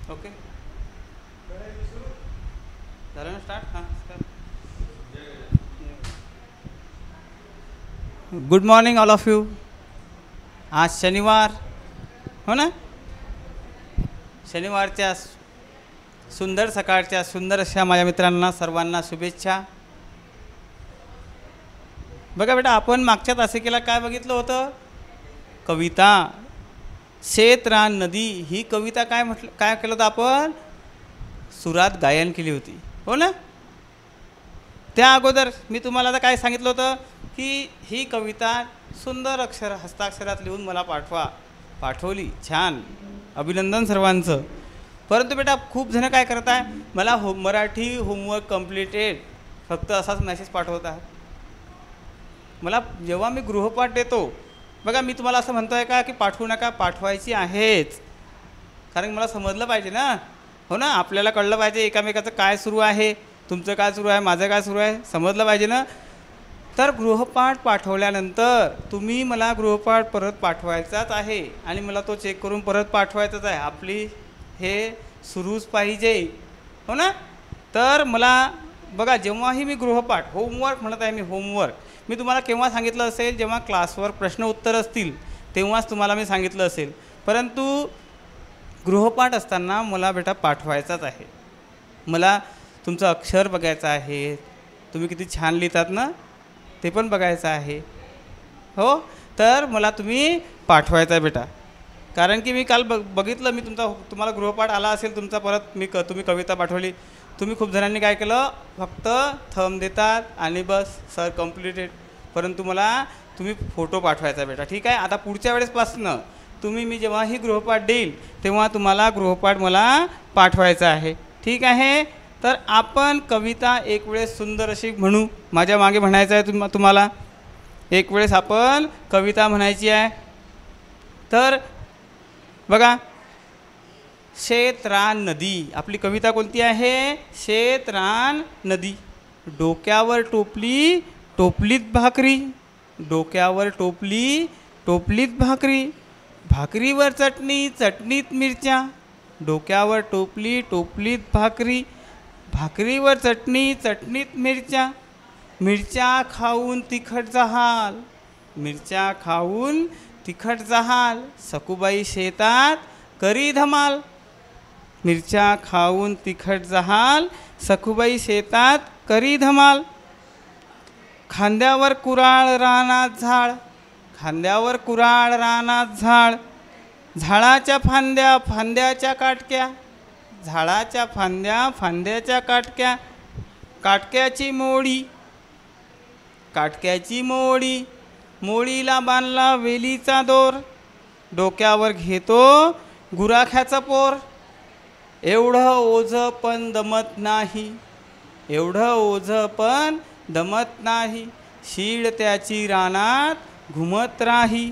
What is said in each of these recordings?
Okay झालं ना start हां good morning all of you. आज शनिवार हो ना. शनिवारच्या सुंदर सकाळच्या सुंदर अशा माझ्या मित्रांना सर्वांना शुभेच्छा. बघा बेटा, आपण मागच्या तासिकेला काय बघितलं होतं? कविता शेत रान नदी. ही कविता काय म्हटलं, काय केलं होतं आपण? सुरात गायन केली होती हो ना. त्या अगोदर मी तुम्हाला आता काय सांगितलं होतं की ही कविता सुंदर हस्ताक्षरात लिहून मला पाठवली. छान, अभिनंदन सर्वांचं. परंतु बेटा खूप जण काय करत आहे, मला मराठी होमवर्क कम्प्लिटेड फक्त असाच मेसेज पाठवतात. मला जेव्हा मी गृहपाठ देतो, बघा मी तुम्हाला असं म्हणतो आहे का की पाठवू नका, पाठवायची आहेच. कारण मला समजलं पाहिजे ना हो ना. आपल्याला कळलं पाहिजे एकामेकाचं काय सुरू आहे, तुमचं काय सुरू आहे, माझं काय सुरू आहे, समजलं पाहिजे ना. तर गृहपाठ पाठवल्यानंतर तुम्ही मला गृहपाठ परत पाठवायचाच आहे आणि मला तो चेक करून परत पाठवायचाच आहे. आपली हे सुरूच पाहिजे हो ना. तर मला बघा, जेव्हाही मी गृहपाठ होमवर्क म्हणत आहे, मी होमवर्क मी तुम्हाला केव्हा सांगितलं असेल, जेव्हा क्लासवर प्रश्न उत्तर असतील तेव्हाच तुम्हाला मी सांगितलं असेल. परंतु गृहपाठ असताना मला बेटा पाठवायचाच आहे. मला तुमचं अक्षर बघायचं आहे, तुम्ही किती छान लिहितात ना ते पण बघायचं आहे हो. तर मला तुम्ही पाठवायचं आहे बेटा. कारण की मी काल बघितलं, मी तुम्हाला गृहपाठ आला असेल तुमचा, परत तुम्ही कविता पाठवली. तुम्ही खूप जणांनी काय केलं, फक्त थंब देतात आणि बस सर कम्प्लिटेड. परंतु मला तुम्ही फोटो पाठवायचा बेटा. ठीक आहे. आता पुढच्या वेळेसपासनं मी जेव्हाही गृहपाठ देईल तेव्हा तुम्हाला गृहपाठ मला पाठवायचा आहे. ठीक आहे. तर आपण कविता एक वेळेस सुंदर अशी म्हणू. माझ्या मागे म्हणायचं आहे तुम्हाला एक वेळेस आपण कविता म्हणायची आहे. तर बघा, शेत रान नदी. आपली कविता कोणती आहे? शेत रान नदी. डोक्यावर टोपली टोपलीत भाकरी, डोक्यावर टोपली टोपलीत भाकरी, भाकरीवर चटणी चटणीत मिरच्या, डोक्यावर टोपली टोपलीत भाकरी, भाकरीवर चटणी चटणीत मिरच्या, मिरच्या खाऊन तिखट जहाल, मिरच्या खाऊन तिखट जहाल, सखूबाई शेतात करी धमाल, मिरच्या खाऊन तिखट जहाल, सखूबाई शेतात करी धमाल, खांद्यावर कुराळ रानात झाड, खांद्यावर कुराळ रानात झाड, झाडाच्या फांद्या फांद्याच्या काटक्या, झाडाच्या फांद्या फांद्याच्या काटक्या, काटक्याची मोडी, काटक्याची मोडी, मोळीला बांधला वेलीचा दोर, डोक्यावर घेतो गुराख्याचं पोर, एवढं ओझं पण दमत नाही, एवढं ओझं पण दमत नाही, शीळ त्याची रानात घुमत राही,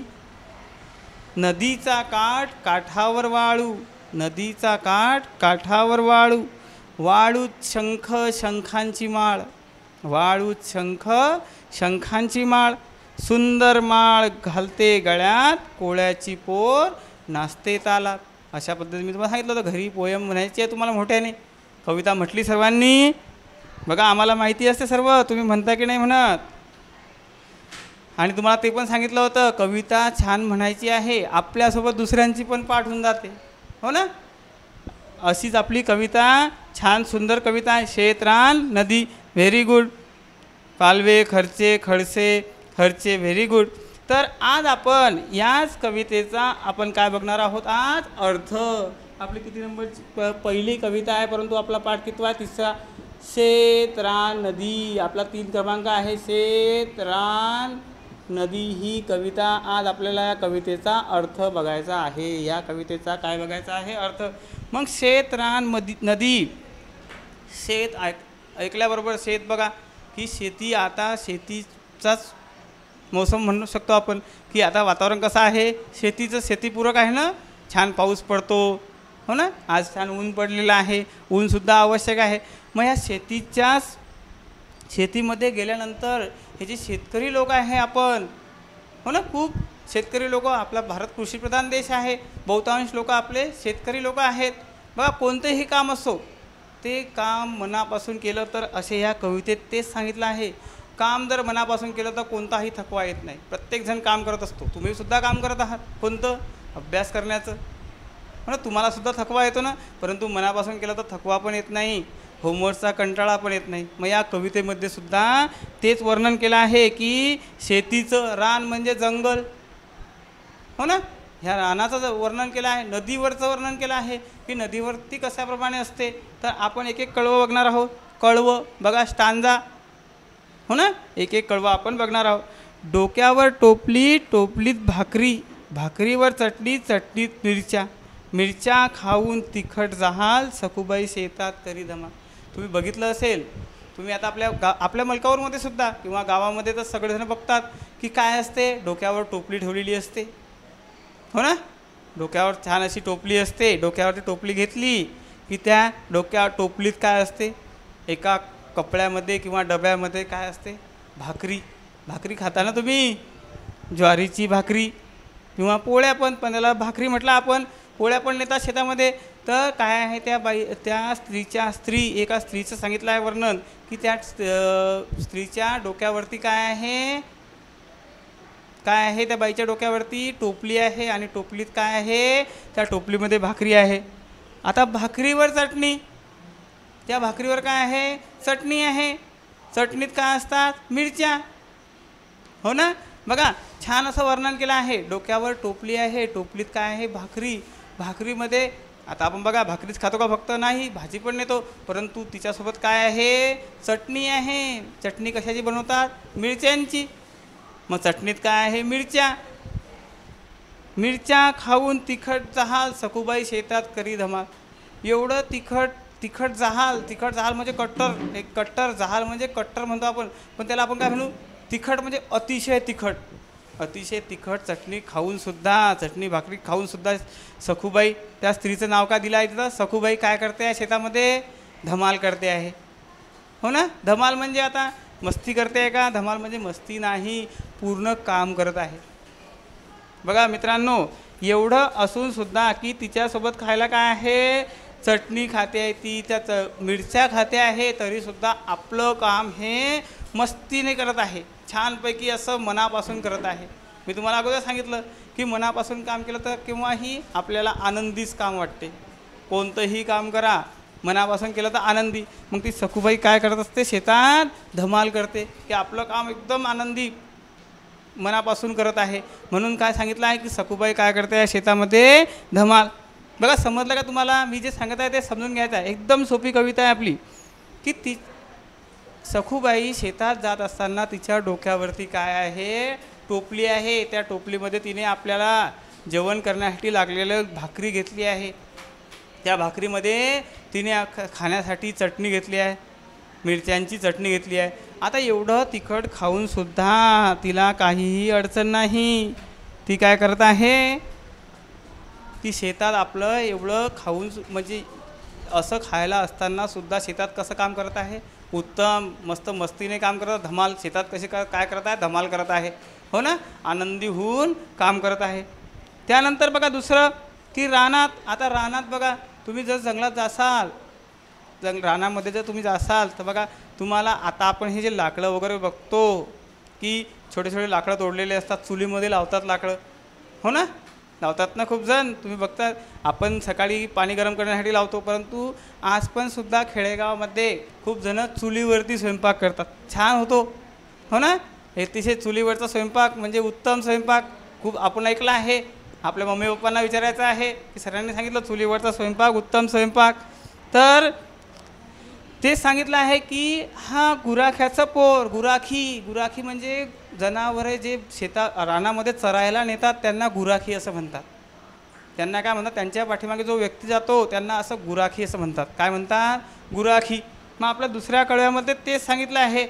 नदीचा काठ काठावर वाळू, नदीचा काठ काठावर वाळू, वाळूत शंख शंखांची माळ, वाळूत शंख शंखांची माळ, सुंदर माळ घालते गळ्यात, कोळ्याची पोर नाचते तालात. अशा पद्धतीने मी तुम्हाला सांगितलं होतं घरी पोयम म्हणायची आहे तुम्हाला मोठ्याने. कविता म्हटली सर्वांनी. बघा आम्हाला माहिती असते सर्व, तुम्ही म्हणता की नाही म्हणत. आणि तुम्हाला ते पण सांगितलं होतं कविता छान म्हणायची आहे, आपल्यासोबत दुसऱ्यांची पण पाठ होऊन जाते हो ना. अशीच आपली कविता छान सुंदर कविता आहे. शेत रान नदी, व्हेरी गुड. पालवे खर्चे खडसे खर्चे, व्हेरी गुड. तर आज आपण याच कवितेचा आपण काय बघणार आहोत आज? अर्थ. आपली किती नंबरची पहिली कविता आहे, परंतु आपला पाठ कितवा आहे? तिसरा. शेत रान नदी आपला 3 क्रमांक आहे. शेत रान नदी ही कविता. आज आपल्याला या कवितेचा अर्थ बघायचा आहे. या कवितेचा काय बघायचा आहे? अर्थ. मग शेत रान नदी. शेत ऐकल्याबरोबर शेत बघा की शेती, आता शेतीचाच मौसम म्हणू शकतो आपण की आता वातावरण कसं आहे? शेतीचं शेतीपूरक आहे ना. छान पाऊस पडतो हो ना. आज छान ऊन पडलेलं आहे, ऊनसुद्धा आवश्यक आहे. मग या शेतीमध्ये गेल्यानंतर हे जे शेतकरी लोक आहे आपण हो ना, खूप शेतकरी लोक. आपला भारत कृषीप्रधान देश आहे, बहुतांश लोक आपले शेतकरी लोक आहेत. बघा कोणतेही काम असो ते काम मनापासून केलं तर असे ह्या कवितेत तेच सांगितलं आहे. काम जर मनापासून केलं तर कोणताही थकवा येत नाही. प्रत्येकजण काम करत असतो, तुम्हीसुद्धा काम करत आहात. कोणतं? अभ्यास करण्याचं. म्हणून तुम्हालासुद्धा थकवा येतो ना, परंतु मनापासून केलं तर थकवा पण येत नाही, होमवर्कचा कंटाळा पण येत नाही. मग या कवितेमध्ये सुद्धा तेच वर्णन केलं आहे की शेतीचं रान म्हणजे जंगल, हो ना. ह्या रानाचं वर्णन केलं आहे, नदीवरचं वर्णन केलं आहे की नदीवरती कशाप्रमाणे असते. तर आपण एक एक कळवं बघणार आहोत. कळवं बघा, स्टांजा, हो ना. एक एक कळवं आपण बघणार आहोत. डोक्यावर टोपली, टोपलीत भाकरी, भाकरीवर चटणी, चटणीत मिरच्या, मिरच्या खाऊन तिखट जहाल, सखूबाई शेतात करी धमाल. तुम्ही बघितलं असेल, तुम्ही आता आपल्या मलकापूरमध्ये सुद्धा किंवा गावामध्ये तर सगळेजण बघतात की काय असते, डोक्यावर टोपली ठेवलेली असते, हो ना. डोक्यावर छान अशी टोपली असते. डोक्यावरती टोपली घेतली की त्या टोपलीत काय असते, एका कपड्यामध्ये किंवा डब्यामध्ये काय असते, भाकरी. भाकरी खाता ना तुम्ही, ज्वारीची भाकरी किंवा पोळ्या पण त्याला भाकरी म्हटलं आपण. पोळ्या पण नेतात शेतामध्ये. तर काय आहे त्या एका स्त्रीचं सांगितलं आहे वर्णन की त्या स्त्रीच्या डोक्यावरती काय आहे, काय आहे त्या बाईच्या डोक्यावरती टोपली आहे आणि टोपलीत काय आहे, त्या टोपलीमध्ये भाकरी आहे. आता भाकरीवर चटणी, त्या भाकरीवर काय आहे, चटणी आहे. चटणीत काय असतात, मिरच्या, हो ना. बघा छान असं वर्णन केलं आहे. डोक्यावर टोपली आहे, टोपलीत काय आहे, भाकरी, भाकरीमध्ये आता आपण बघा भाकरीच खातो का फक्त, नाही, भाजी पण नेतो, परंतु तिच्यासोबत काय आहे, चटणी आहे. चटणी कशाची बनवतात, मिरच्यांची. मग चटणीत काय आहे, मिरच्या, मिरच्या खाऊन तिखट जहाल, सखूबाई शेतात करी धमाल. एवढं तिखट जहाल म्हणजे कट्टर, एक कट्टर, जहाल म्हणजे कट्टर म्हणतो आपण, पण त्याला आपण काय म्हणू, तिखट म्हणजे अतिशय तिखट, अतिशय तिखट चटणी खाऊनसुद्धा, चटणी भाकरी खाऊनसुद्धा सखूबाई, त्या स्त्रीचं नाव का दिलं आहे तिथं, सखूबाई काय करते आहे शेतामध्ये, धमाल करते आहे, हो ना. धमाल म्हणजे आता मस्ती करते आहे का, धमाल म्हणजे मस्ती नाही, पूर्ण काम करत आहे. बघा मित्रांनो, एवढं असूनसुद्धा की तिच्यासोबत खायला काय आहे, चटणी खाते आहे ती, त्या मिरच्या खाते आहे, तरीसुद्धा आपलं काम हे मस्तीने करत आहे, छानपैकी असं मनापासून करत आहे. मी तुम्हाला अगोदर सांगितलं की मनापासून काम केलं तर केव्हाही आपल्याला आनंदीच काम वाटते. कोणतंही काम करा मनापासून केलं तर आनंदी. मग ती सखूबाई काय करत असते, शेतात धमाल करते की आपलं काम एकदम आनंदी मनापासून करत आहे. म्हणून काय सांगितलं आहे की सखूबाई काय करते आहे, शेतामध्ये धमाल. बघा समजलं का तुम्हाला, मी जे सांगत आहे ते समजून घ्यायचं आहे. एकदम सोपी कविता आहे आपली की ती सखूबाई शेतात जात असताना तिच्या डोक्यावरती काय आहे, टोपली आहे. त्या टोपलीमध्ये तिने आपल्याला जेवण करण्यासाठी लागलेलं भाकरी घेतली आहे. त्या भाकरीमध्ये तिने खाण्यासाठी चटणी घेतली आहे, मिरच्यांची चटणी घेतली आहे. आता एवढं तिखट खाऊनसुद्धा तिला काहीही अडचण नाही. ती काय करत आहे, ती शेतात आपलं एवढं खाऊन म्हणजे असं खायला असतानासुद्धा शेतात कसं काम करत आहे, उत्तम मस्त मस्तीने काम करत, धमाल शेतात कशी काय करत आहे, धमाल करत आहे, हो ना, आनंदी होऊन काम करत आहे. त्यानंतर बघा दुसरं की रानात. आता रानात बघा तुम्ही जर जंगलात जासाल, रानामध्ये जर तुम्ही जासाल तर बघा तुम्हाला आता आपण हे जे लाकडं वगैरे बघतो की छोटे छोटे लाकडं तोडलेले असतात, चुलीमध्ये लावतात लाकडं, हो ना, लावतात ना खूप जण. तुम्ही बघतात आपण सकाळी पाणी गरम करण्यासाठी लावतो, परंतु आज पण सुद्धा खेडेगावामध्ये खूप जण चुलीवरती स्वयंपाक करतात, छान होतो, हो ना. अतिशय चुलीवरचा स्वयंपाक म्हणजे उत्तम स्वयंपाक. खूप आपण ऐकलं आहे, आपल्या मम्मी पप्पांना विचारायचं आहे की सरांनी सांगितलं चुलीवरचा स्वयंपाक उत्तम स्वयंपाक. तर ते सांगितलं आहे की हा गुराख्याचं पोर, गुराखी म्हणजे जनावरे जे रानामध्ये चरायला नेतात त्यांना गुराखी असं म्हणतात. त्यांना काय म्हणतात, त्यांच्या पाठीमागे जो व्यक्ती जातो त्यांना असं गुराखी असं म्हणतात. काय म्हणतात, गुराखी. मग आपल्या दुसऱ्या कळव्यामध्ये तेच सांगितलं आहे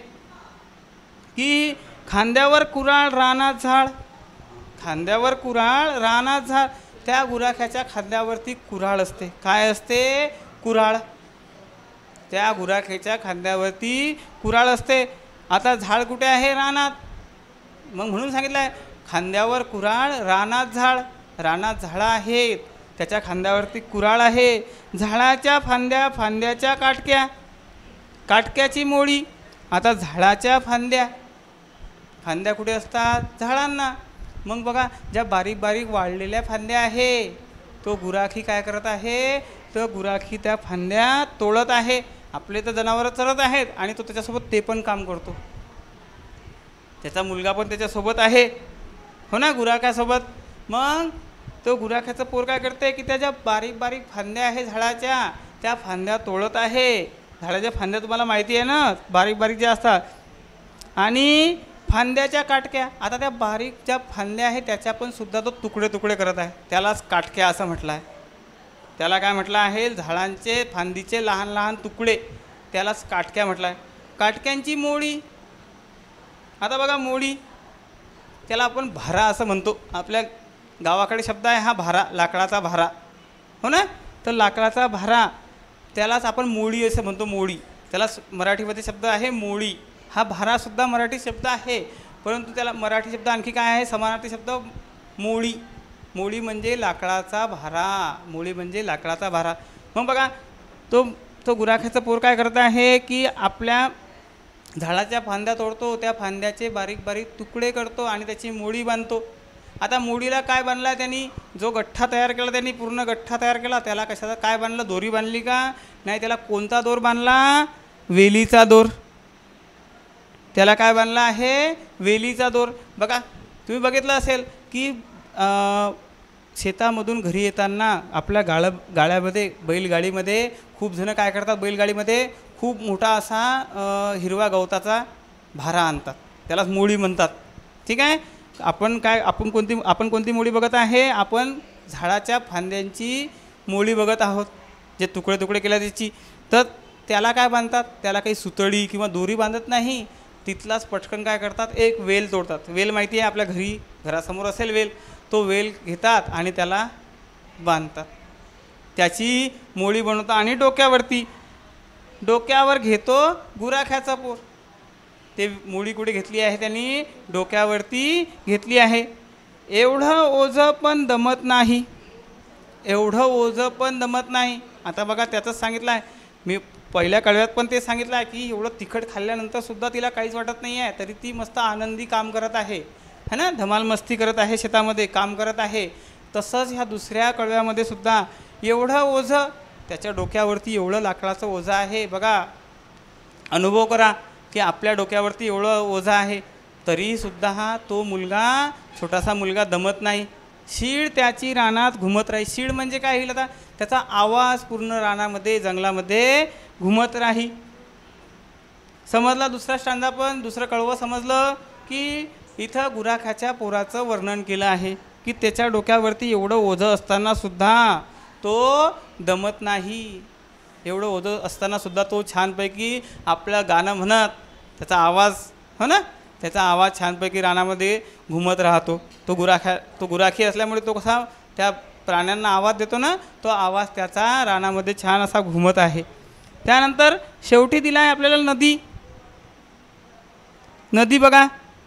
की खांद्यावर कुऱ्हाड रानात झाड, खांद्यावर कुऱ्हाड रानात झाड. त्या गुराख्याच्या खांद्यावरती कुऱ्हाड असते. काय असते, कुऱ्हाड. त्या गुराख्याच्या खांद्यावरती कुऱ्हाड असते. आता झाड कुठे आहे, रानात. मग म्हणून सांगितलं आहे खांद्यावर कुऱ्हाड रानात झाड. रानात झाडं आहेत, त्याच्या खांद्यावरती कुऱ्हाड आहे. झाडाच्या फांद्या, फांद्याच्या काटक्या, काटक्याची मोळी. आता झाडाच्या फांद्या, फांद्या कुठे असतात? झाडांना. मग बघा, ज्या बारीक बारीक वाढलेल्या फांद्या आहे, तो गुराखी काय करत आहे? तर गुराखी त्या फांद्या तोडत आहे. आपले तर जनावरं चरत आहेत आणि तो त्याच्यासोबत ते पण काम करतो. त्याचा मुलगा पण त्याच्यासोबत आहे, हो ना, गुराख्यासोबत. मग तो गुराख्याचं पोर काय करते की त्याच्या बारीक बारीक फांद्या आहे झाडाच्या, त्या फांद्या तोडत आहे. झाडाच्या फांद्या तुम्हाला माहिती आहे ना, बारीक बारीक ज्या असतात. आणि फांद्याच्या काटक्या, आता त्या बारीक ज्या फांद्या आहेत त्याच्या पण सुद्धा तो तुकडे तुकडे करत आहे. त्यालाच काटक्या असं म्हटलं आहे. त्याला काय म्हटलं आहे? झाडांचे फांदीचे लहान लहान तुकडे, त्यालाच काटक्या म्हटलं आहे. काटक्यांची मोळी. आता बघा, मोळी त्याला आपण भारा असं म्हणतो. आपल्या गावाकडे शब्द आहे हा भारा, लाकडाचा भारा, हो ना. तर लाकडाचा भारा त्यालाच आपण मोळी असं म्हणतो. मोळी, त्याला मराठीमध्ये शब्द आहे मोळी. हा भारासुद्धा मराठी शब्द आहे, परंतु त्याला मराठी शब्द आणखी काय आहे? समानार्थी शब्द मोळी. मोळी म्हणजे लाकडाचा भारा, मोळी म्हणजे लाकडाचा भारा. मग बघा, तो गुराख्याचा पोर काय करत आहे की आपल्या झाडाच्या फांद्या तोडतो, त्या फांद्याचे बारीक बारीक तुकडे करतो आणि त्याची मोळी बांधतो. आता मोळीला काय बांधला त्यांनी? जो गठ्ठा तयार केला त्यांनी, पूर्ण गठ्ठा तयार केला, त्याला कशाचा काय बांधलं? दोरी बांधली का? नाही, त्याला कोणता दोर बांधला? वेलीचा दोर. त्याला काय बांधला आहे? वेलीचा दोर. बघा, तुम्ही बघितलं असेल की शेतामधून घरी येताना आपल्या गाड्यामध्ये, बैलगाडीमध्ये खूप जणं काय करतात? बैलगाडीमध्ये खूप मोठा असा हिरवा गवताचा भारा आणतात, त्यालाच मोळी म्हणतात. ठीक आहे. आपण कोणती मोळी बघत आहे? आपण झाडाच्या फांद्यांची मोळी बघत आहोत, जे तुकडे तुकडे केल्या त्याची. तर त्याला काय बांधतात? त्याला काही सुतळी किंवा दोरी बांधत नाही, तिथलाच पटकन काय करतात? एक वेल तोडतात. वेल माहिती आहे आपल्या घरासमोर असेल वेल, तो वेल घेतात आणि त्याला बांधतात, त्याची मोळी बनवतात. आणि डोक्यावर घेतो गुराख्याचा पोर. ते मोळी कुठे घेतली आहे त्यांनी? डोक्यावरती घेतली आहे. एवढं ओझं पण दमत नाही, एवढं ओझं पण दमत नाही. आता बघा, त्याचंच सांगितलं आहे मी पहिल्या कळव्यात पण ते सांगितलं आहे की एवढं तिखट खाल्ल्यानंतर सुद्धा तिला काहीच वाटत नाही आहे, तरी ती मस्त आनंदी काम करत आहे, है ना, धमाल मस्ती करत आहे, शेतामध्ये काम करत आहे. तसंच ह्या दुसऱ्या कळव्यामध्ये सुद्धा एवढं ओझं त्याच्या डोक्यावरती, एवढं लाकडाचं ओझं आहे. बघा, अनुभव करा की आपल्या डोक्यावरती एवढं ओझं आहे, तरीसुद्धा हा तो मुलगा, छोटासा मुलगा दमत नाही. शीळ त्याची रानात घुमत राही. शीळ म्हणजे काय होईल? आता त्याचा आवाज पूर्ण रानामध्ये, जंगलामध्ये घुमत राही. समजला दुसरा स्टांजा? पण दुसरं कळवं समजलं की इथं गुराख्याच्या पोराचं वर्णन केलं आहे की त्याच्या डोक्यावरती एवढं ओझं असतानासुद्धा तो दमत नाही. एवढं ओझं असतानासुद्धा तो छानपैकी आपलं गाणं म्हणत, त्याचा आवाज, हो ना, त्याचा आवाज छानपैकी रानामध्ये घुमत राहतो. तो गुराखी असल्यामुळे तो कसा त्या प्राण्यांना आवाज देतो ना, तो आवाज त्याचा रानामध्ये छान असा घुमत आहे. त्यानंतर शेवटी दिला आहे आपल्याला नदी. नदी बघा,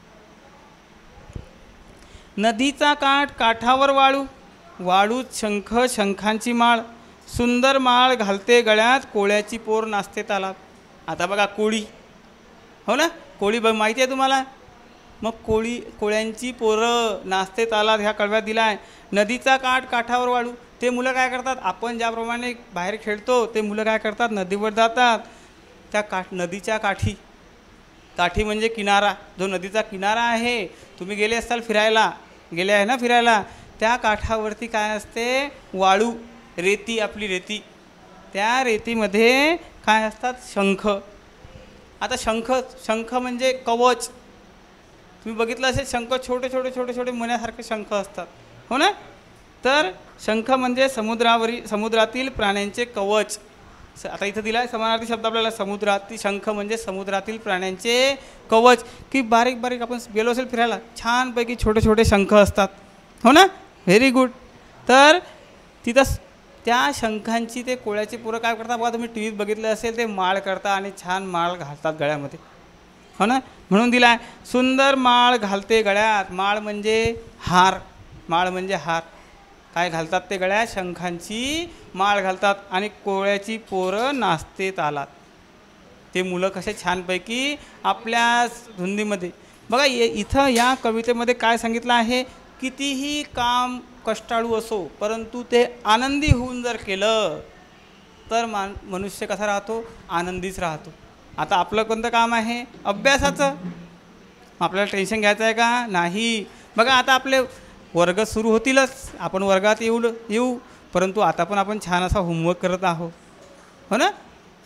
नदीचा काठ, काठावर वाळू, वाळूत शंख, शंखांची माळ, सुंदर माळ घालते गळ्यात, कोळ्याची पोर नाचते तालात. आता बघा, कोळी, हो ना, कोळी माहिती आहे तुम्हाला. मग कोळ्यांची पोरं नाचते तालात ह्या कळव्यात दिला आहे. नदीचा काठ, काठावर वाळू. ते मुलं काय करतात? आपण ज्याप्रमाणे बाहेर खेळतो, ते मुलं काय करतात? नदीवर जातात. त्या नदीच्या काठी म्हणजे किनारा, जो नदीचा किनारा आहे, तुम्ही गेले असाल फिरायला, गेले आहे ना फिरायला, त्या काठावरती काय असते? वाळू, रेती, आपली रेती. त्या रेतीमध्ये काय असतात? शंख. आता शंख म्हणजे कवच. तुम्ही बघितलं असेल, शंख छोटे छोटे छोटे छोटे मण्यासारखे शंख असतात, हो ना. तर शंख म्हणजे समुद्रातील प्राण्यांचे कवच. आता इथं दिला आहे समानार्थी शब्द आपल्याला, समुद्रातील शंख म्हणजे समुद्रातील प्राण्यांचे कवच. की बारीक बारीक आपण गेलो असेल फिरायला, छानपैकी छोटे छोटे शंख असतात, हो ना. Very good. तर तिथं त्या शंखांची ते कोळ्याची पोरं काय करतात बघा, तुम्ही टी व्हीत बघितलं असेल, ते माळ करतात आणि छान माळ घालतात गळ्यामध्ये, हो ना. म्हणून दिला आहे सुंदर माळ घालते गळ्यात. माळ म्हणजे हार, माळ म्हणजे हार. काय घालतात ते गळ्यात? शंखांची माळ घालतात आणि कोळ्याची पोरं नाचते तालात. ते मुलं कसे छानपैकी आपल्या धुंदीमध्ये. बघा इथं या कवितेमध्ये काय सांगितलं आहे? कितीही काम कष्टाळू असो परंतु ते आनंदी होऊन जर केलं तर मनुष्य कसा राहतो? आनंदीच राहतो. आता आपलं कोणतं काम आहे? अभ्यासाचं. आपल्याला टेन्शन घ्यायचं आहे का? नाही. बघा आता आपले वर्ग सुरू होतीलच, आपण वर्गात येऊ परंतु आता पण आपण छान असा होमवर्क करत आहोत, हो ना?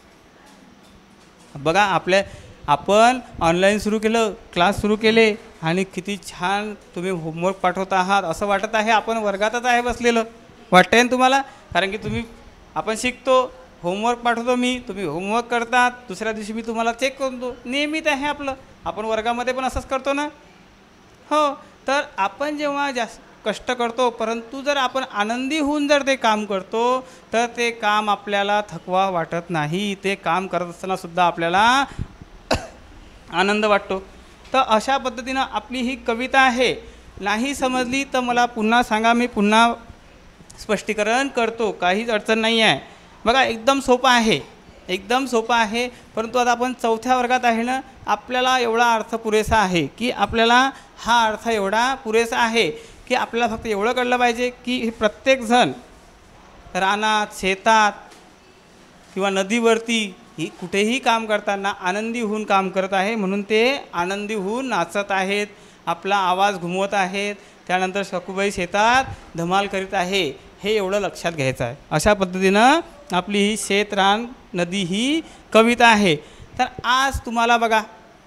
बघा आपण ऑनलाईन सुरू केलं, क्लास सुरू केले आणि किती छान तुम्ही होमवर्क पाठवत आहात. असं वाटत आहे आपण वर्गातच आहे बसलेलं. वाटतंय ना तुम्हाला? कारण की आपण शिकतो, होमवर्क पाठवतो मी, तुम्ही होमवर्क करतात, दुसऱ्या दिवशी मी तुम्हाला चेक करतो. नियमित आहे आपलं. आपण वर्गामध्ये पण असंच करतो ना? हो. तर आपण जेव्हा जास्त कष्ट करतो परंतु जर आपण आनंदी होऊन जर ते काम करतो तर ते काम आपल्याला थकवा वाटत नाही. ते काम करत असताना सुद्धा आपल्याला आनंद वाटतो. तर अशा पद्धतीनं आपली ही कविता आहे. नाही समजली तर मला पुन्हा सांगा, मी पुन्हा स्पष्टीकरण करतो, काहीच अडचण नाही आहे. बघा एकदम सोपं आहे, एकदम सोपं आहे. परंतु आता आपण 4थ्या वर्गात आहे ना, आपल्याला एवढा अर्थ पुरेसा आहे की आपल्याला हा अर्थ एवढा पुरेसा आहे की आपल्याला फक्त एवढं कळलं पाहिजे की प्रत्येकजण रानात, शेतात किंवा नदीवरती ही कुठेही काम करताना आनंदी होऊन काम करत आहे. म्हणून ते आनंदी होऊन नाचत आहेत, आपला आवाज घुमवत आहेत. त्यानंतर सखूबाई शेतात धमाल करीत आहे, हे एवढं लक्षात घ्यायचं आहे. अशा पद्धतीनं आपली ही शेत, रान, नदी ही कविता आहे. तर आज तुम्हाला बघा,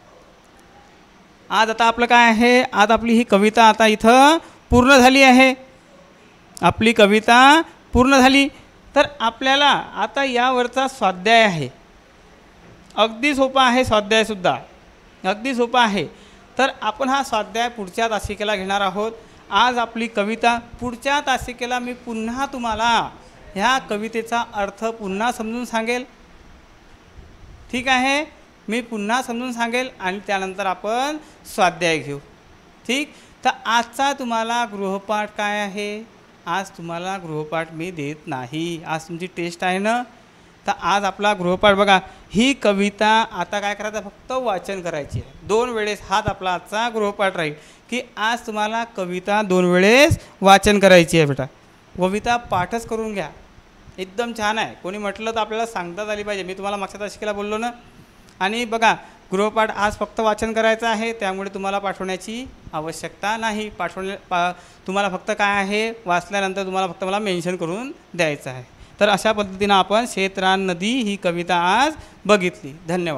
आज आता आपलं काय आहे? आज आपली ही कविता आता इथं पूर्ण झाली आहे. आपली कविता पूर्ण झाली. तर आपल्याला आता यावरचा स्वाध्याय आहे. अगदी सोपा आहे स्वाध्यायसुद्धा, अगदी सोपा आहे. तर आपण हा स्वाध्याय पुढच्या तासिकेला घेणार आहोत. आज आपली कविता, पुढच्या तासिकेला मी पुन्हा तुम्हाला ह्या कवितेचा अर्थ पुन्हा समजून सांगेल. ठीक आहे? मी पुन्हा समजून सांगेल आणि त्यानंतर आपण स्वाध्याय घेऊ. ठीक? तर आजचा तुम्हाला गृहपाठ काय आहे? आज तुम्हाला गृहपाठ मी देत नाही. आज तुमची टेस्ट आहे ना? तर आज आपला गृहपाठ बघा, ही कविता आता काय करायचं? फक्त वाचन करायची आहे. 2 वेळेस हाच आपला आजचा गृहपाठ राहील की आज तुम्हाला कविता 2 वेळेस वाचन करायची आहे. बेटा कविता पाठच करून घ्या, एकदम छान आहे. कोणी म्हटलं तर आपल्याला सांगताच आली पाहिजे. मी तुम्हाला मागच्या तासिकेला बोललो ना. आणि बघा गृहपाठ आज फक्त वाचन करायचं आहे, त्यामुळे तुम्हाला पाठवण्याची आवश्यकता नाही. तुम्हाला फक्त काय आहे, वाचल्यानंतर तुम्हाला फक्त मला मेन्शन करून द्यायचं आहे. तर अशा पद्धतीनं आपण शेत, रान, नदी ही कविता आज बघितली. धन्यवाद.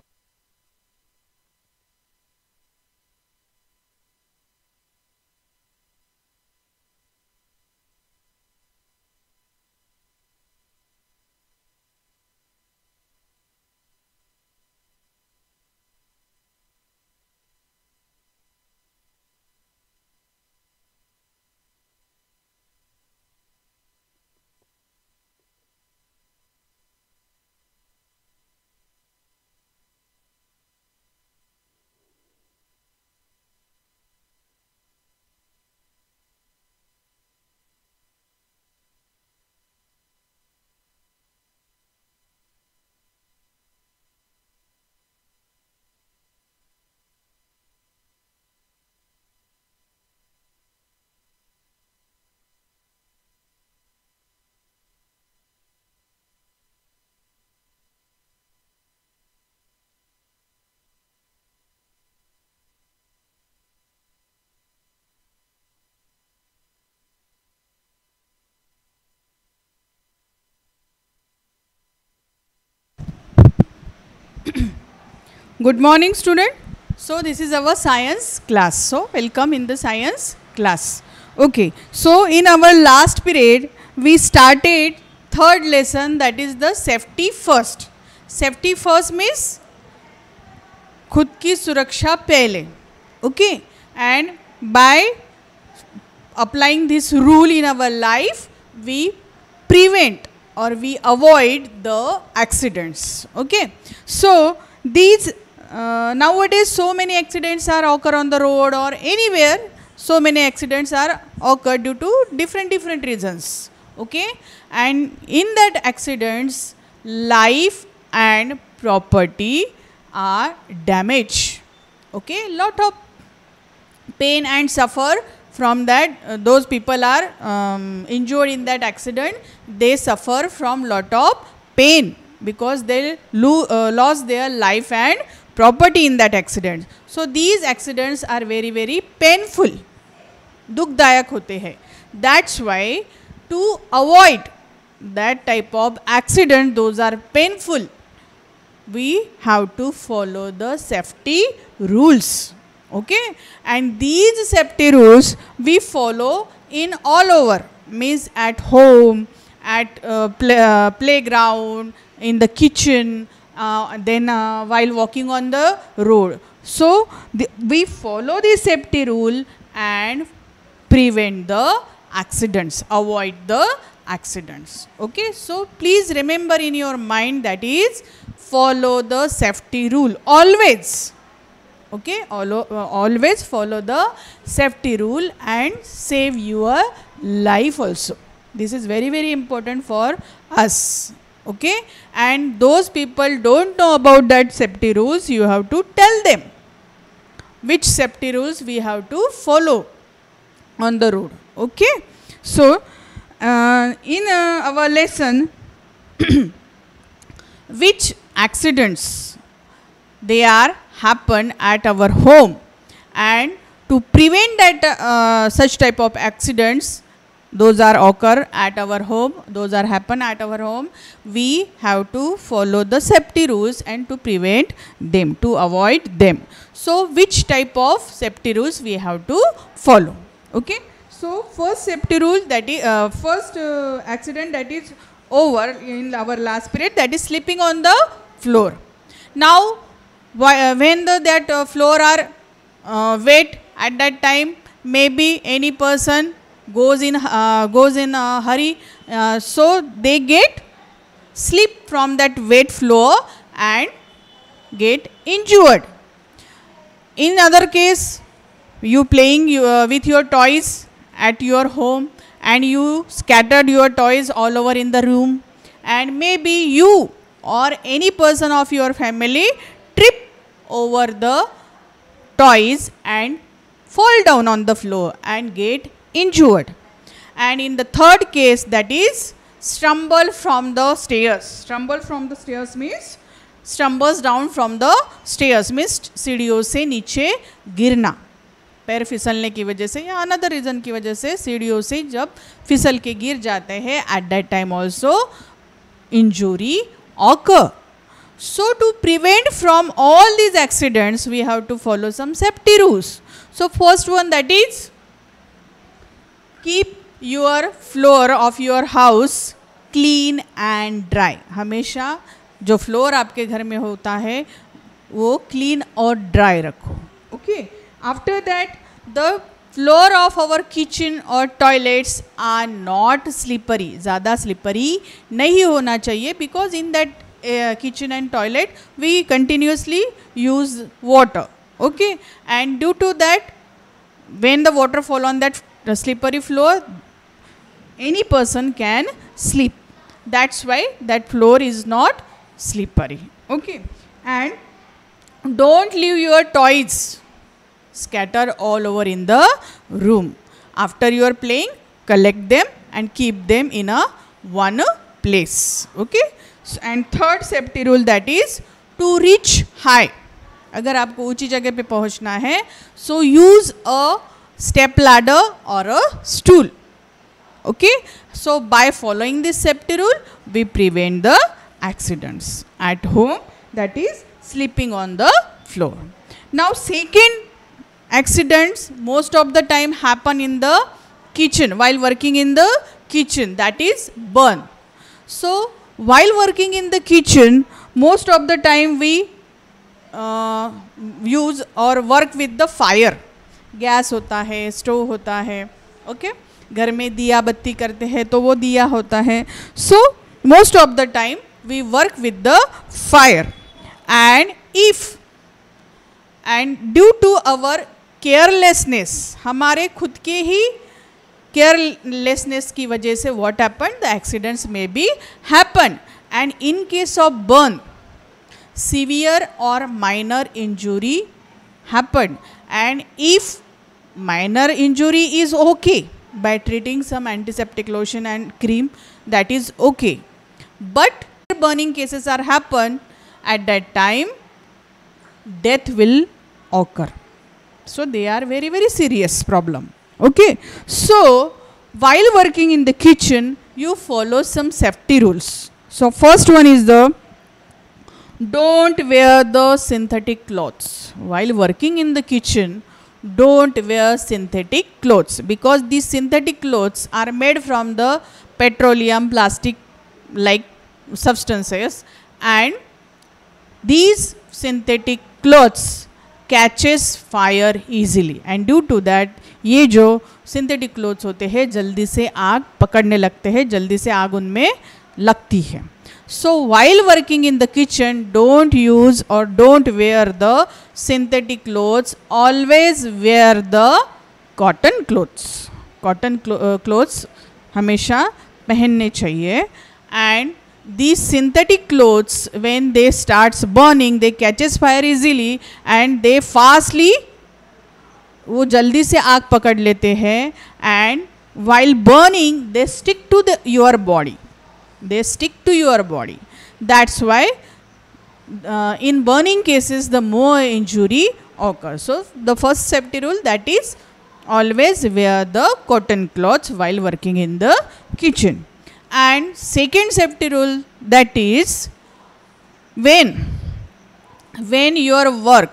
Good morning, student. So this is our science class. So welcome in the science class. Okay. So in our last period, we started 3rd lesson, that is the safety first. Safety first means खुद की सुरक्षा पहले. Okay. And by applying this rule in our life, we prevent or we avoid the accidents. Okay. So these nowadays so many accidents are occur on the road or anywhere. so many accidents are occurred due to different reasons. Okay, and in that accidents, life and property are damaged. Okay, lot of pain and suffer from that. Those people are injured in that accident. They suffer from lot of pain because they lost their life and property in that accident. So these accidents are very painful, दुखदायक होते हैं. That's why to avoid that type of accident, those are painful, we have to follow the safety rules. Okay, and these safety rules we follow in all over, means at home, at playground, in the kitchen, then while walking on the road. So we follow the safety rule and prevent the accidents, avoid the accidents. Okay, so please remember in your mind, that is follow the safety rule always. Okay, always follow the safety rule and save your life also. This is very important for us. Okay, and those people don't know about that safety rules, you have to tell them which safety rules we have to follow on the road. Okay, so in our lesson, which accidents they are happen at our home, and to prevent that such type of accidents, those are occur at our home, those are happen at our home, we have to follow the safety rules and to prevent them, to avoid them. So which type of safety rules we have to follow? Okay, so first safety rule, that is first accident that is over in our last period, that is sleeping on the floor. Now when that floor are wet, at that time maybe any person goes in a hurry, so they get slip from that wet floor and get injured. In other case, you playing with your toys at your home, and you scattered your toys all over in the room, and maybe you or any person of your family trip over the toys and fall down on the floor and get injured. And in the third case, that is stumble from the stairs. Stumble from the stairs means stumbles down from the stairs, means सीढ़ियों से नीचे गिरना, पैर फिसलने की वजह से या अनदर रीज़न की वजह से सीढ़ियों से जब फिसल के गिर जाते हैं, at that time also injury occur. So to prevent from all these accidents, we have to follow some safety rules. So first one, that is keep your floor of your house clean and dry. हमेशा जो floor आपके घर में होता है वो clean और dry रखो. Okay. After that, the floor of our kitchen or toilets are not slippery. ज़्यादा slippery नहीं होना चाहिए, because in that kitchen and toilet we continuously use water. Okay, and due to that, when the water fall on that slippery floor, any person can slip. That's why that floor is not slippery. Okay, and don't leave your toys scatter all over in the room. After you are playing, collect them and keep them in a one place. Okay, so, and third safety rule, that is to reach high. अगर आपको ऊंची जगह पे पहुंचना है, so use a step ladder or a stool. Okay, so by following this safety rule, we prevent the accidents at home, that is sleeping on the floor. Now second accidents most of the time happen in the kitchen, while working in the kitchen, that is burn. So while working in the kitchen, most of the time we use or work with the fire. Gas होता है, stove होता है. Okay, घर में दिया बत्ती करते हैं तो वो दिया होता है. So most of the time we work with the fire, and due to our carelessness, हमारे खुद के ही केयरलेसनेस की वजह से व्हाट हैपन, द एक्सीडेंट्स में be happen. And in case of burn severe or minor injury happen, and if minor injury is okay by treating some antiseptic lotion and cream, that is okay. But burning cases are happen, at that time death will occur. So they are very very serious problem. Okay, so while working in the kitchen you follow some safety rules. So first one is the don't wear the synthetic clothes. While working in the kitchen, don't wear synthetic clothes, because these synthetic clothes are made from the petroleum plastic like substances, and these synthetic clothes catches fire easily, and due to that ये जो synthetic clothes होते हैं जल्दी से आग पकड़ने लगते हैं, जल्दी से आग उनमें लगती है. So while working in the kitchen, don't use or don't wear the synthetic clothes. Always wear the cotton clothes. Cotton clothes हमेशा पहनने चाहिए. And these synthetic clothes, when they starts burning, they catches fire easily and they fastly वो जल्दी से आग पकड़ लेते हैं. And while burning, they stick to your body. They stick to your body. That's why in burning cases the more injury occurs. So the first safety rule, that is always wear the cotton clothes while working in the kitchen. And second safety rule, that is when your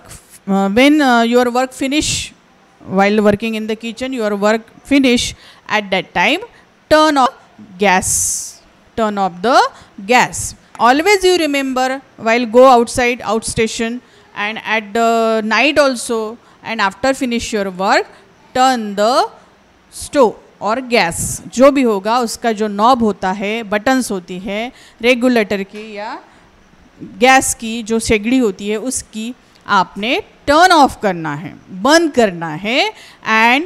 work finish, while working in the kitchen your work finish, at that time turn off gas. Turn off the gas. Always you remember, while go outside outstation and at the night also, and after finish your work, turn the stove और gas जो भी होगा उसका जो knob होता है, buttons होती है रेगुलेटर की या गैस की जो शेगड़ी होती है उसकी आपने टर्न ऑफ करना है, बंद करना है. एंड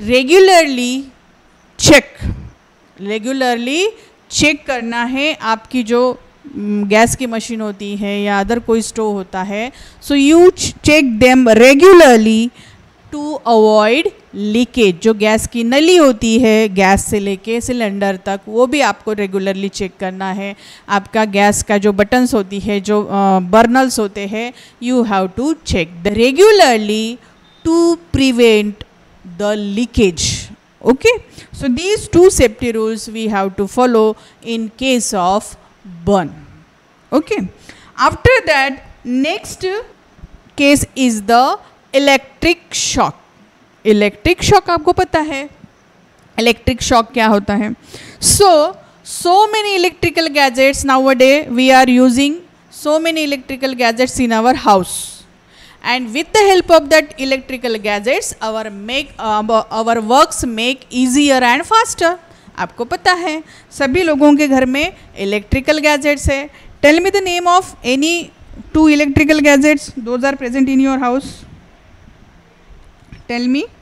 रेगुलरली चेक करना है आपकी जो गैस की मशीन होती है या अदर कोई स्टोव होता है. So you check them regularly to avoid leakage. जो गैस की नली होती है गैस से लेके सिलेंडर तक, वो भी आपको रेगुलरली चेक करना है. आपका गैस का जो बटन्स होती है, जो बर्नल्स होते हैं, you have to check regularly to prevent the leakage. Okay, so these two safety rules we have to follow in case of burn. Okay, after that next case is the electric shock. Electric shock आपको पता है electric shock क्या होता है. So many electrical gadgets nowadays, we are using so many electrical gadgets in our house, and with the help of that electrical gadgets our works make easier and faster. आपको पता है सभी लोगों के घर में इलेक्ट्रिकल गैजेट्स है. Tell me the name of any 2 electrical gadgets those are present in your house. Tell me.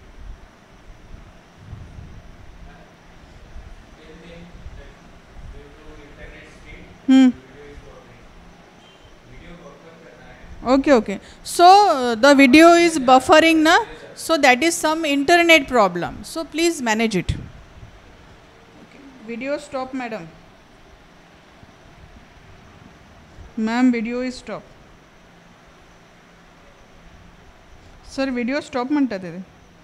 Okay. So the video is buffering na, so that is some internet problem. So please manage it. Okay. Video stop, madam. Ma'am, video is stop. Sir, video stop म्हणतात ते.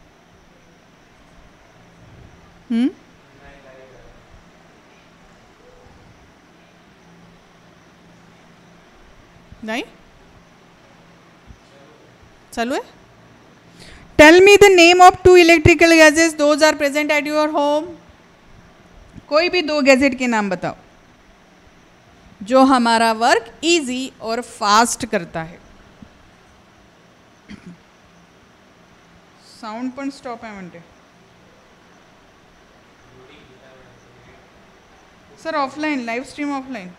नहीं चालू है. Tell me the name of 2 electrical gadgets those are present at your home. कोई भी 2 gadget के नाम बताओ जो हमारा वर्क इजी और फास्ट करता है. साउंड पण स्टॉप आहे म्हणते sir. Offline live stream offline.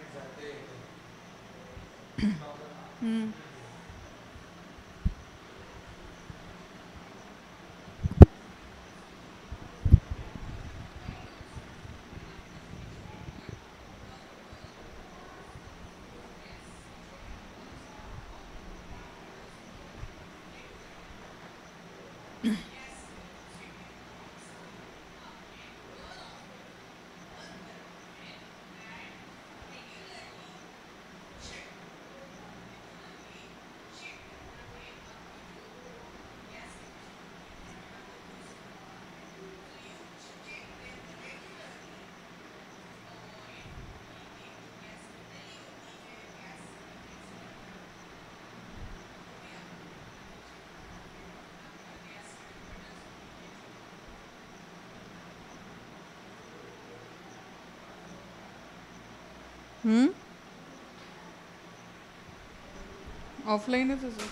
ऑफलाईनच असेल.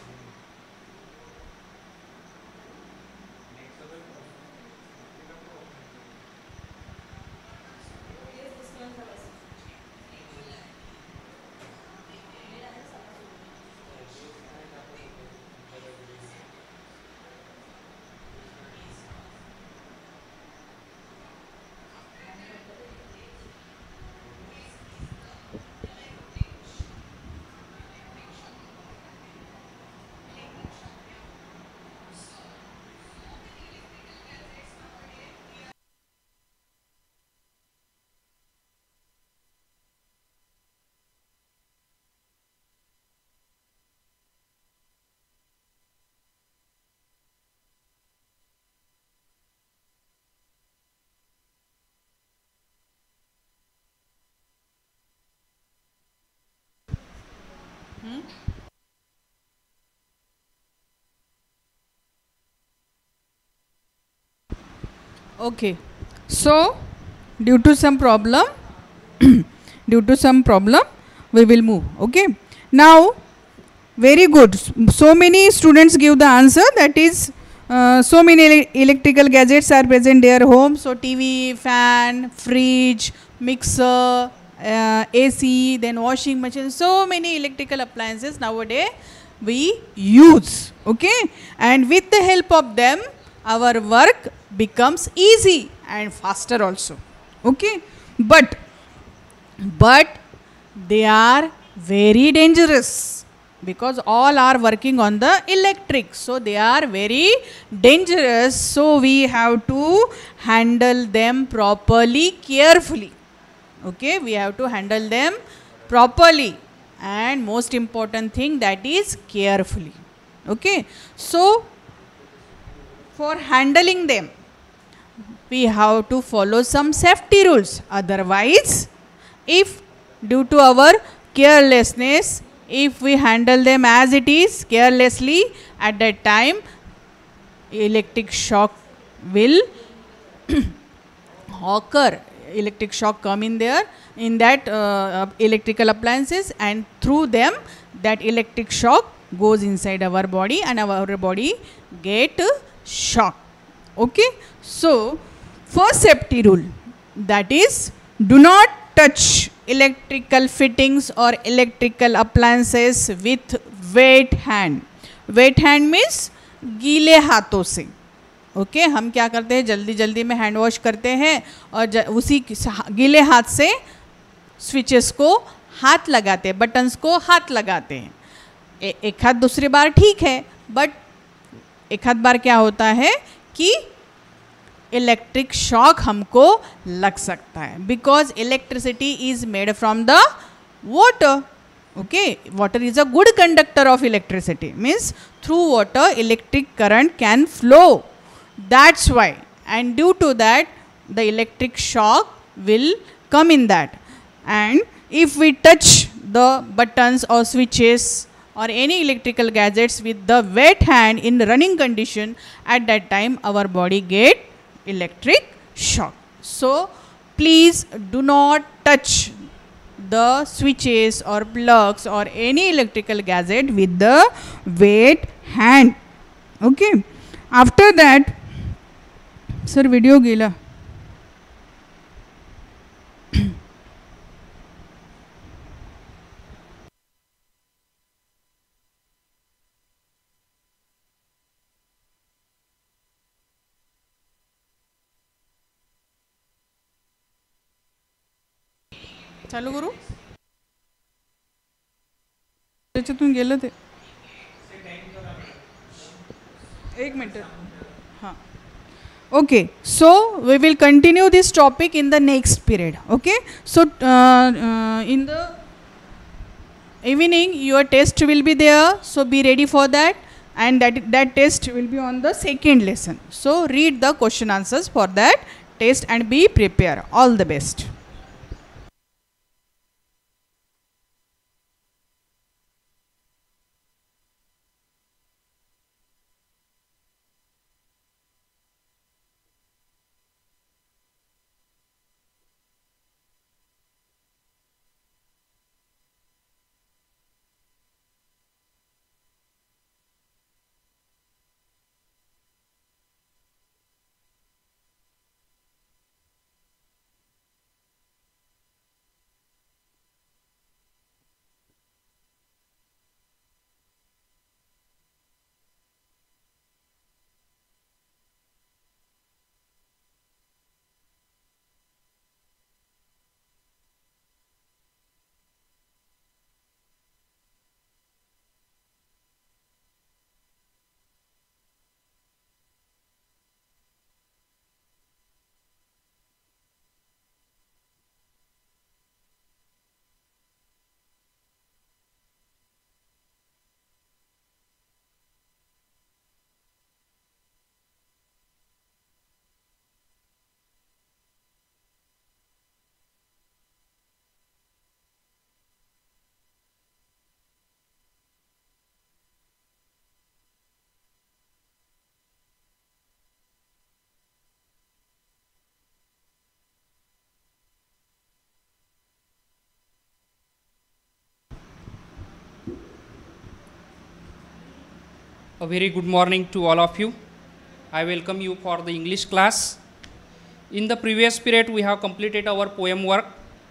Okay, so due to some problem, we will move. Okay, now very good. So many students give the answer, that is, so many electrical gadgets are present in their home. So TV, fan, fridge, mixer, AC, then washing machine. So many electrical appliances nowadays we use. Okay, and with the help of them, our work becomes easy and faster also. Okay, but they are very dangerous, because all are working on the electric, so they are very dangerous. So we have to handle them properly, carefully. Okay, we have to handle them properly, and most important thing, that is carefully. Okay, so for handling them, we have to follow some safety rules. Otherwise, if due to our carelessness, if we handle them as it is carelessly, at that time electric shock will occur. Electric shock come in there, in that electrical appliances, and through them that electric shock goes inside our body, and our body get shocked. Okay, so first safety rule, that is, do not touch electrical fittings or electrical appliances with wet hand. Wet hand means गीले हाथों से. Okay, हम क्या करते हैं, जल्दी जल्दी में हैंड वॉश करते हैं और उसी गीले हाथ से स्विचेस को हाथ लगाते हैं, बटन्स को हाथ लगाते हैं. एक हाथ दूसरी बार ठीक है, बट एक हाथ बार क्या होता है कि इलेक्ट्रिक शॉक हमको लग सकता है, because electricity is made from the water. Okay, water is a good conductor of electricity, means through water electric current can flow. That's why, and due to that the electric shock will come in that. And if we touch the buttons or switches or any electrical gadgets with the wet hand in running condition, at that time our body get electric shock. So please do not touch the switches or plugs or any electrical gadget with the wet hand. Okay, after that, sir video गेला. चालू करू त्याच्यातून गेलं ते एक minute हां okay so we will continue this topic in the next period okay so in the evening your test will be there so be ready for that and that test will be on the second lesson so read the question answers for that test and be prepared all the best. A very good morning to all of you. I welcome you for the English class. In the previous period, we have completed our poem work.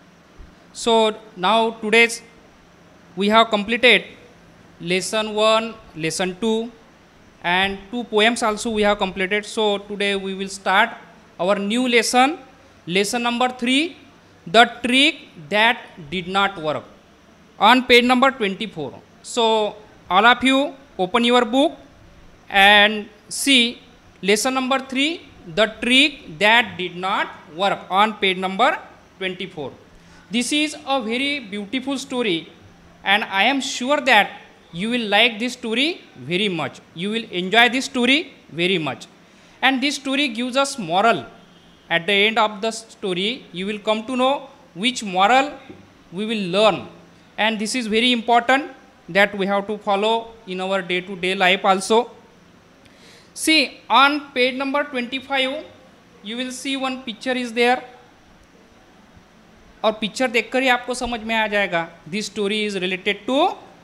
So now today's we have completed lesson 1, lesson 2 and 2 poems also we have completed. So today we will start our new lesson, lesson number 3, the trick that did not work, on page number 24. So all of you open your book and see lesson number 3, the trick that did not work, on page number 24. This is a very beautiful story and I am sure that you will like this story very much. You will enjoy this story very much. And this story gives us moral. At the end of the story, you will come to know which moral we will learn. And this is very important that we have to follow in our day-to-day life also. See, on page number 25, you will see one picture is there. और picture देखकर ही आपको समझ में आ जाएगा this story is related to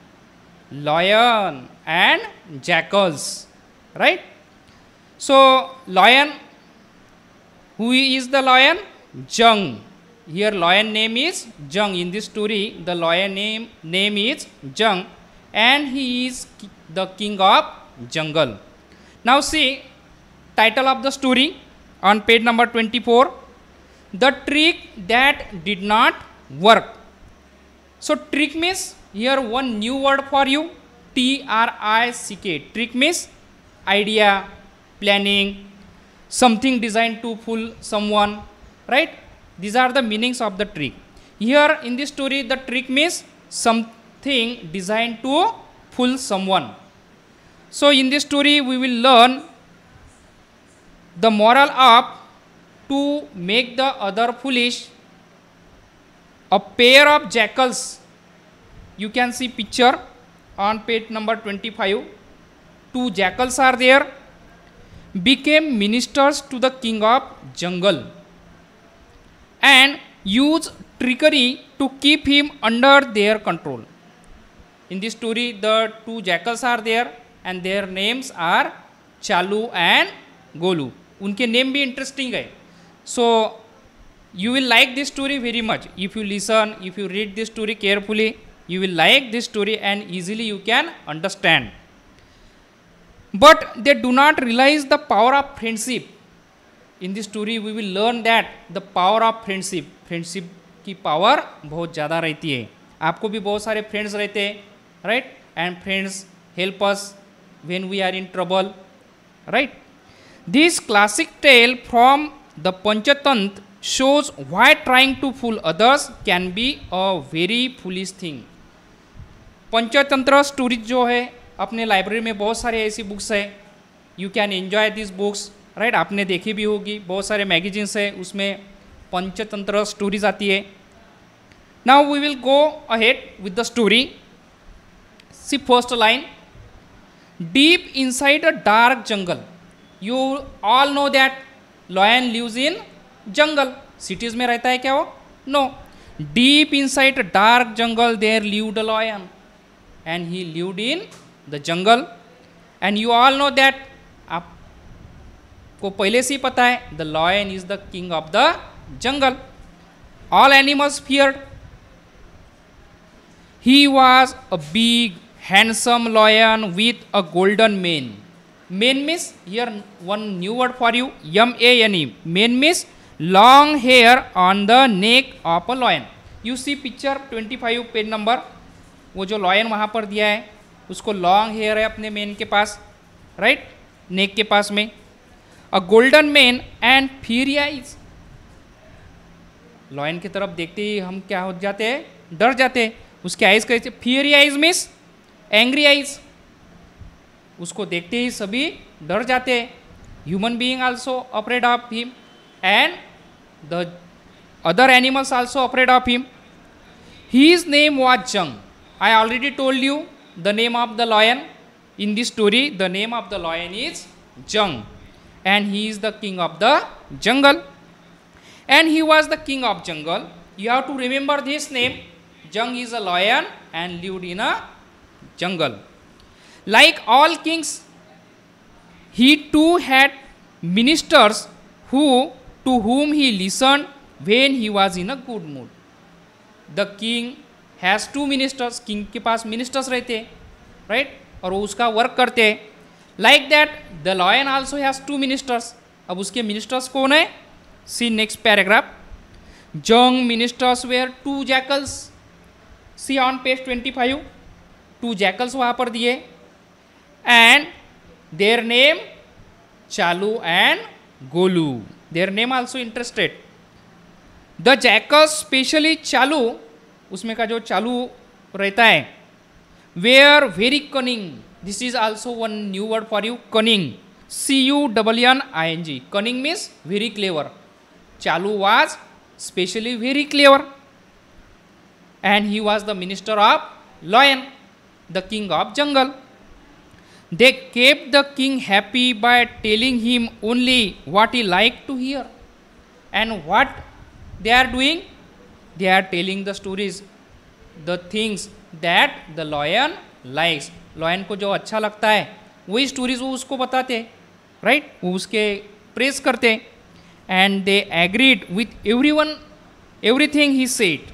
lion and jackals, right? So lion, who is the lion? Jung. Here lion name is Jung. In this story the lion name is Jung and he is the king of jungle. Now see title of the story on page number 24, the trick that did not work. So trick means, here one new word for you, TRICK. Trick means idea, planning, something designed to fool someone, right? These are the meanings of the trick. Here in this story, the trick means something designed to fool someone. So in this story, we will learn the moral of to make the other foolish. A pair of jackals, you can see picture on page number 25. 2 jackals are there, became ministers to the king of jungle and use trickery to keep him under their control. In this story, the 2 jackals are there and their names are Chalu and Golu. उनके name भी interesting है. So you will like this story very much. If you listen, if you read this story carefully, you will like this story and easily you can understand. But they do not realize the power of friendship. In this story we will learn that the power of friendship. Friendship की power बहुत ज़्यादा रहती है। आपको भी बहुत सारे friends रहते हैं, right, and friends help us when we are in trouble, right. This classic tale from the Panchatantra shows why trying to fool others can be a very foolish thing। Panchatantra stories जो है अपने लाइब्रेरी में बहुत सारे ऐसी books है, you can enjoy this books, right. आपने देखी भी होगी, बहुत सारे मैगजीन्स है उसमें पंचतंत्र स्टोरीज आती है। Now we will go ahead with the story. See first line, deep inside a dark jungle, you all know that lion lives in jungle. Cities में रहता है क्या वो? No. Deep inside dark jungle there lived a lion and he lived in the jungle and you all know that, आपको पहले से ही पता है, the lion is the king of the jungle. All animals feared. He was a big handsome lion with a golden mane. Mane means here one new word for you, MANE। Mane means long hair on the neck of a lion। You see picture 25 page number, वो जो lion वहाँ पर दिया है उसको long hair है अपने main के पास, राइट, नेक के पास में। A golden mane and fiery eyes. Lion की तरफ देखते ही हम क्या हो जाते हैं? डर जाते हैं। उसके आइज कैसे? Fiery eyes means angry eyes. उसको देखते ही सभी डर जाते हैं। Human being also afraid of him and the other animals also afraid of him। His name was Jung। I already told you the name of the lion in this story। The name of the lion is Jung and he is the king of the jungle, and he was the king of jungle। You have to remember this name। Jung is a lion and lived in a jungle। Like all kings, he too had ministers to whom he listened when he was in a good mood। The king has 2 ministers। king के पास ministers रहते हैं, right, और वो उसका work करते हैं। Like that the lion also has 2 ministers। अब उसके ministers कौन है? See next paragraph। Jung ministers were 2 jackals। See on page 25, 2 jackals वहाँ पर दिए, and their name Chalu and Golu। Their name also interested। The jackals, specially Chalu, उसमें का जो चालू रहता है, were very cunning। This is also one new word for you, cunning। CUNNING। Cunning means very clever। Chalu was specially very clever, and he was the minister of lion, the king of jungle। They kept the king happy by telling him only what he liked to hear। And what they are doing? They are telling the stories, the things that the lion likes। lion को जो अच्छा लगता है वही stories वो उसको बताते, right, वो उसके प्रेस करते। And they agreed with everything he said।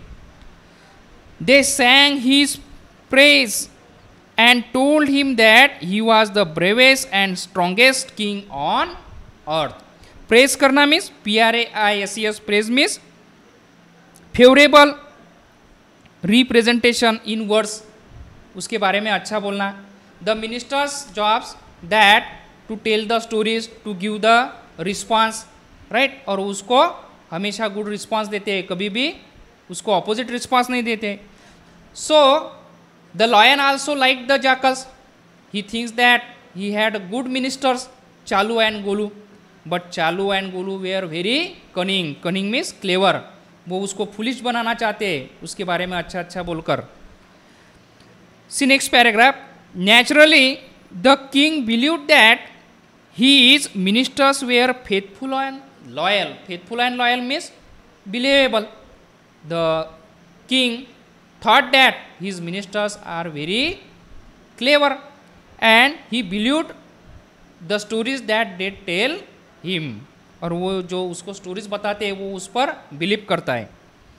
They sang his praise and told him that he was the bravest and strongest king on earth। Praise करना means PRAISES। praise means favorable representation in words। उसके बारे में अच्छा बोलना। The ministers jobs that to tell the stories, to give the response, right, और उसको हमेशा good response देते हैं, कभी भी उसको opposite response नहीं देते। So the lion also liked the jackals। He thinks that he had good ministers, Chalu and Golu, but Chalu and Golu were very cunning। Cunning means clever। वो उसको foolish बनाना चाहते हैं उसके बारे में अच्छा अच्छा बोलकर। See next paragraph। Naturally the king believed that his ministers were faithful and loyal। Faithful and loyal means believable। The king thought that his ministers are very clever and he believed the stories that they tell him। और वो जो उसको stories बताते हैं वो उस पर believe करता है।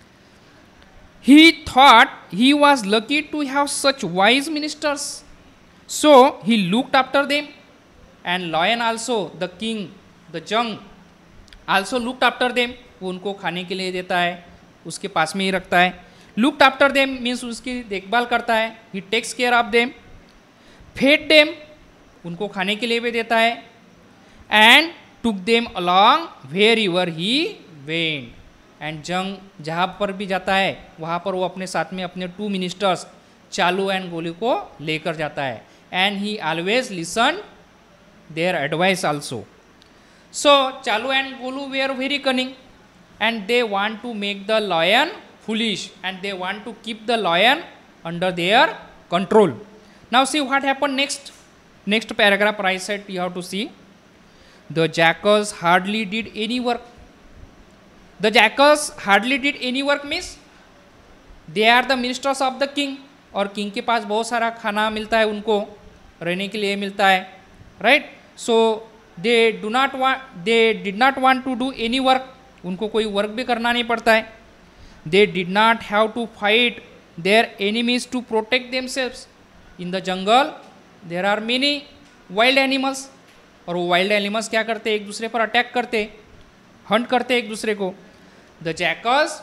He thought he was lucky to have such wise ministers, so he looked after them। And lion also, the king, the Jung also looked after them। वो उनको खाने के लिए देता है, उसके पास में ही रखता है. लुक्ड आफ्टर देम मीन्स उसकी देखभाल करता है. He takes care of them. Fed them उनको खाने के लिए भी देता है. And took them along wherever he went. And Jung जहाँ पर भी जाता है वहाँ पर वो अपने साथ में अपने 2 मिनिस्टर्स चालू एंड गोलू को लेकर जाता है. And he always listen their advice also. So Chalu and Golu were very cunning and they want to make the lion foolish and they want to keep the lion under their control. Now see what happened next. Next paragraph I said you have to see. The jackals hardly did any work. The jackals hardly did any work means they are the ministers of the king. और king के पास बहुत सारा खाना मिलता है, उनको रहने के लिए मिलता है, right. So they did not want to do any work. उनको कोई वर्क भी करना नहीं पड़ता है. They did not have to fight their enemies to protect themselves. In the jungle there are many wild animals. और वो वाइल्ड एनिमल्स क्या करते, एक दूसरे पर अटैक करते, हंट करते एक दूसरे को. The jackals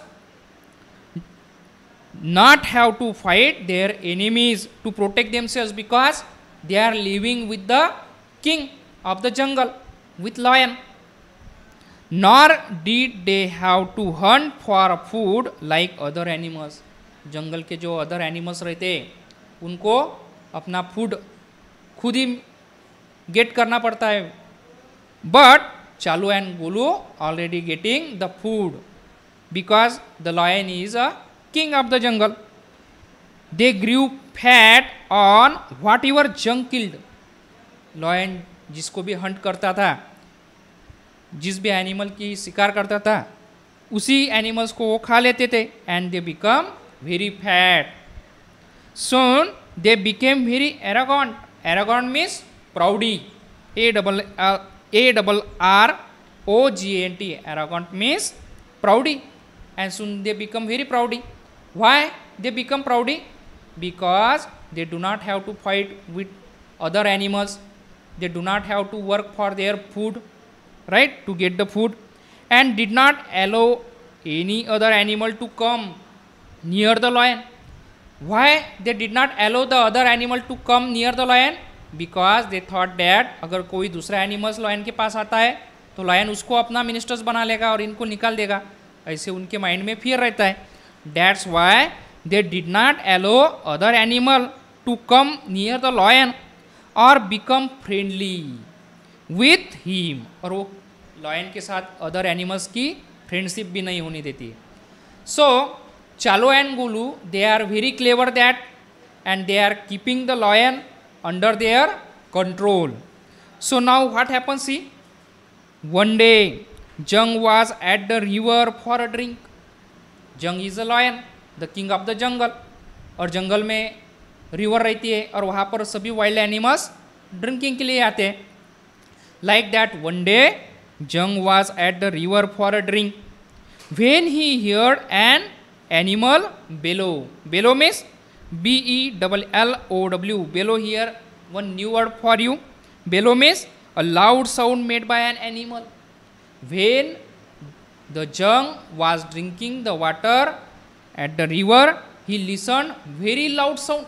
not have to fight their enemies to protect themselves because they are living with the king of the jungle with lion. Nor did they have to hunt for food like other animals. जंगल के जो other animals रहते उनको अपना food खुद ही gate करना पड़ता है. But Chalu and Golu already getting the food because the lion is a king of the jungle. They grew fat on whatever Jung killed. Lion जिसको भी हंट करता था, जिस भी एनिमल की शिकार करता था, उसी एनिमल्स को वो खा लेते थे. And they become very fat. Soon they became very arrogant. Arrogant means proudy. ARROGANT. Arrogant means proudy. And soon they become very proudy. Why they become proudy? Because they do not have to fight with other animals. They do not have to work for their food, right, to get the food, and did not allow any other animal to come near the lion. Why they did not allow the other animal to come near the lion? Because they thought that अगर कोई दूसरा animals lion के पास आता है तो lion उसको अपना ministers बना लेगा और इनको निकाल देगा. ऐसे उनके माइंड में फियर रहता है. That's why they did not allow other animal to come near the lion or become friendly with him. और वो लॉयन के साथ अदर एनिमल्स की फ्रेंडशिप भी नहीं होने देती. So Chalu and Golu they are very clever that and they are keeping the lion under their control. So now what happen see. One day Jung was at the river for a drink. Jung is a lion, the king of the jungle. और जंगल में river रहती है और वहाँ पर सभी wild animals drinking के लिए आते हैं. Like that one day Jung was at the river for a drink when he heard an animal bellow. Bellow means BELLOW. Bellow here one new word for you. Bellow means a loud sound made by an animal. When the Jung was drinking the water at the river, he listened very loud sound.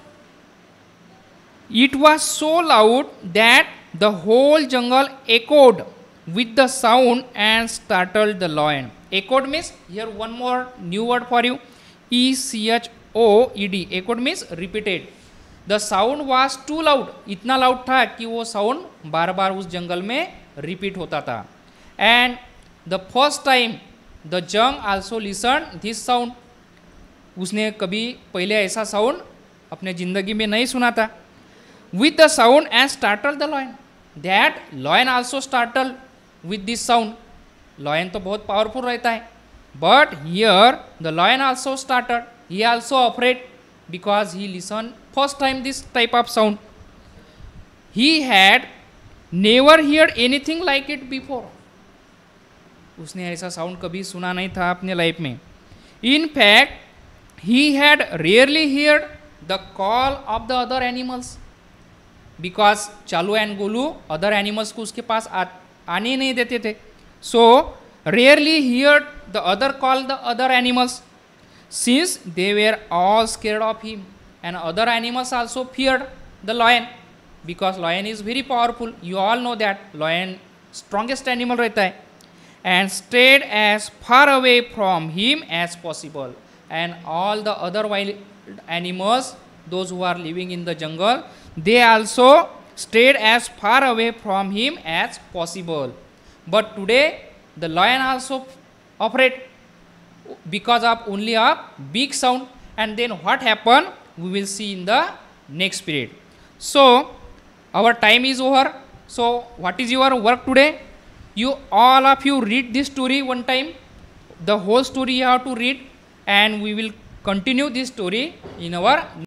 It was so loud that the whole jungle echoed with the sound and startled the lion. Echoed means, here one more new word for you, ECHOED. Echoed means repeated. The sound was too loud. इतना loud था कि वो sound बार बार उस जंगल में repeat होता था. And the first time the Jung also listened this sound. उसने कभी पहले ऐसा sound अपने जिंदगी में नहीं सुना था. With the sound and startled the lion. That lion also startled with this sound. Lion तो बहुत powerful रहता है. But here the lion also startled. He also afraid because he listened first time this type of sound. He had never heard anything like it before. उसने ऐसा sound कभी सुना नहीं था अपने लाइफ में. In fact, he had rarely heard the call of the other animals. Because Chalu and Golu other animals को उसके पास आने नहीं देते थे. So rarely hear the other call the other animals. since they were all scared of him, and other animals also feared the lion because lion is very powerful. You all know that lion strongest animal रहता है, and stayed as far away from him as possible. And all the other wild animals, those who are living in the jungle, they also stayed as far away from him as possible. But today the lion also afraid because of only a big sound. And then what happened, we will see in the next period. So our time is over. So what is your work today? You all of you read this story one time. The whole story you have to read, and we will continue this story in our